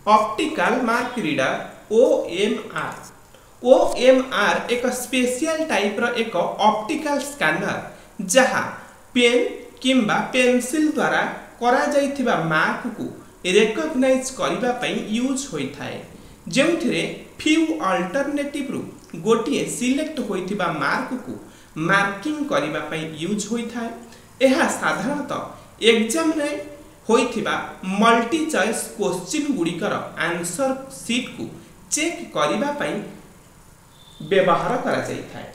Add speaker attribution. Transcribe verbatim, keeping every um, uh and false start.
Speaker 1: Optical mark reader O M R O M R एक special type रो एक optical scanner जहा pen किंबा पेंसिल द्वारा करा जाइथिबा मार्क को रिकॉग्नाइज करिबा पई यूज होई थाए जेउथिरे फ्यू अल्टरनेटिव रु गोटिए सिलेक्ट होइथिबा मार्क को मार्किंग करिबा पई यूज होई थाए। एहा साधारणतः एग्जाम रे होइथिबा मल्टी चॉइस क्वेश्चन गुड़िकर आंसर शीट को चेक करिबा पई व्यवहार करा जाई थाए।